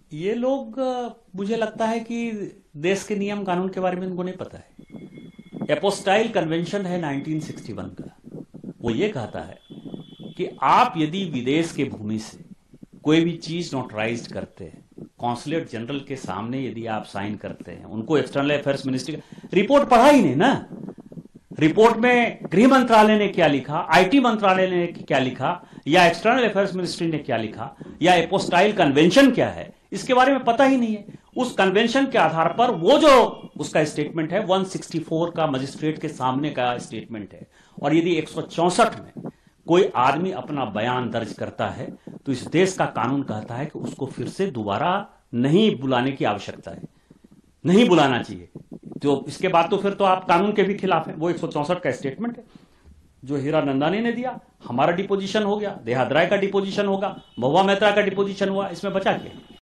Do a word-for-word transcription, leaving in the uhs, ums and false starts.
ये लोग अ, मुझे लगता है कि देश के नियम कानून के बारे में इनको नहीं पता है। एपोस्टाइल कन्वेंशन है नाइनटीन सिक्सटी वन का। वो ये कहता है कि आप यदि विदेश के भूमि से कोई भी चीज नोटराइज करते हैं, कॉन्सुलेट जनरल के सामने यदि आप साइन करते हैं, उनको एक्सटर्नल अफेयर्स मिनिस्ट्री का रिपोर्ट पढ़ा ही नहीं ना। रिपोर्ट में गृह मंत्रालय ने क्या लिखा, आईटी मंत्रालय ने क्या लिखा, या एक्सटर्नल अफेयर्स मिनिस्ट्री ने क्या लिखा, या एपोस्टाइल कन्वेंशन क्या है, इसके बारे में पता ही नहीं है। उस कन्वेंशन के आधार पर वो जो उसका स्टेटमेंट है वन सिक्सटी फोर का मजिस्ट्रेट के सामने का स्टेटमेंट है। और यदि एक सौ चौसठ में कोई आदमी अपना बयान दर्ज करता है तो इस देश का कानून कहता है कि उसको फिर से दोबारा नहीं बुलाने की आवश्यकता है, नहीं बुलाना चाहिए। तो इसके बाद तो फिर तो आप कानून के भी खिलाफ हैं। वो एक सौ चौसठ का स्टेटमेंट है जो हीरा नंदानी ने दिया। हमारा डिपोजिशन हो गया, देहात राय का डिपोजिशन होगा, महुआ मेहता का डिपोजिशन हुआ, इसमें बचा क्या?